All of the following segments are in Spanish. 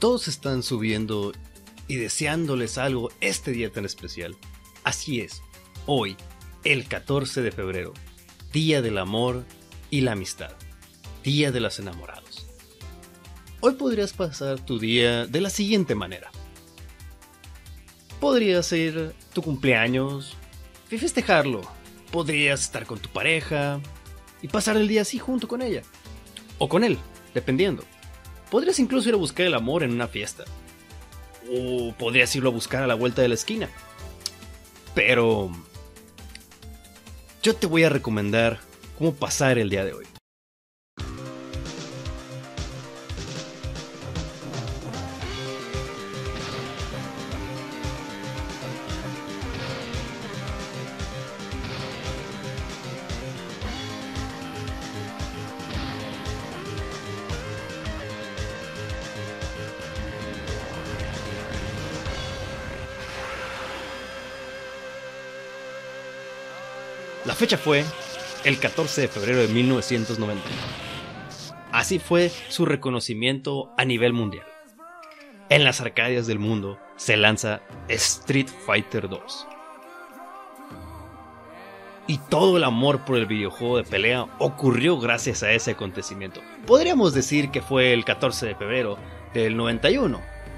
Todos están subiendo y deseándoles algo este día tan especial. Así es, hoy, el 14 de febrero, Día del Amor y la Amistad, Día de los Enamorados. Hoy podrías pasar tu día de la siguiente manera. Podría ser tu cumpleaños y festejarlo. Podrías estar con tu pareja y pasar el día así junto con ella. O con él, dependiendo. Podrías incluso ir a buscar el amor en una fiesta. O podrías irlo a buscar a la vuelta de la esquina. Pero yo te voy a recomendar cómo pasar el día de hoy. La fecha fue el 14 de febrero de 1990. Así fue su reconocimiento a nivel mundial. En las arcadias del mundo se lanza Street Fighter 2. Y todo el amor por el videojuego de pelea ocurrió gracias a ese acontecimiento. Podríamos decir que fue el 14 de febrero del 91.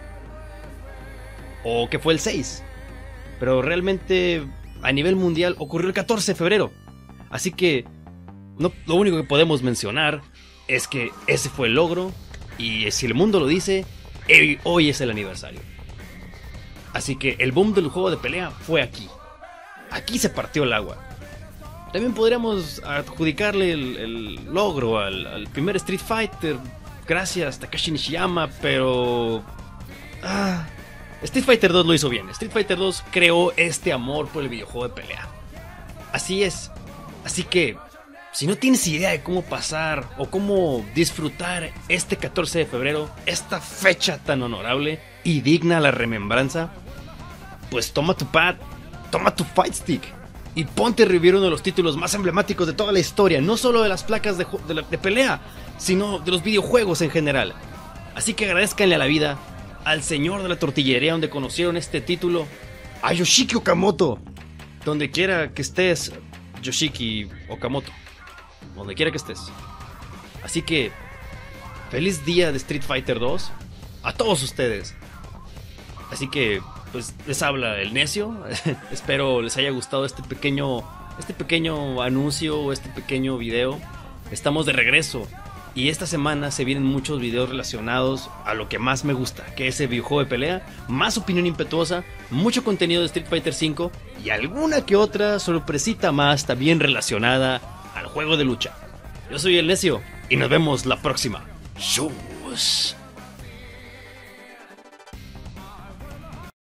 O que fue el 6. Pero realmente a nivel mundial ocurrió el 14 de febrero. Así que lo único que podemos mencionar es que ese fue el logro. Y si el mundo lo dice, hoy es el aniversario. Así que el boom del juego de pelea fue aquí. Aquí se partió el agua. También podríamos adjudicarle el logro al primer Street Fighter, gracias a Takashi Nishiyama, pero Street Fighter 2 lo hizo bien. Street Fighter 2 creó este amor por el videojuego de pelea. Así es. Así que, si no tienes idea de cómo pasar o cómo disfrutar este 14 de febrero, esta fecha tan honorable y digna a la remembranza, pues toma tu pad, toma tu Fight Stick y ponte a revivir uno de los títulos más emblemáticos de toda la historia, no solo de las placas de pelea, sino de los videojuegos en general. Así que agradezcanle a la vida, al señor de la tortillería donde conocieron este título, a Yoshiki Okamoto, donde quiera que estés, Yoshiki Okamoto, donde quiera que estés. Así que, feliz día de Street Fighter 2 a todos ustedes. Así que, pues les habla el necio. Espero les haya gustado este pequeño anuncio, este pequeño video. Estamos de regreso. Y esta semana se vienen muchos videos relacionados a lo que más me gusta, que es el videojuego de pelea, más opinión impetuosa, mucho contenido de Street Fighter V y alguna que otra sorpresita más también relacionada al juego de lucha. Yo soy el necio y nos vemos la próxima. ¡Shus!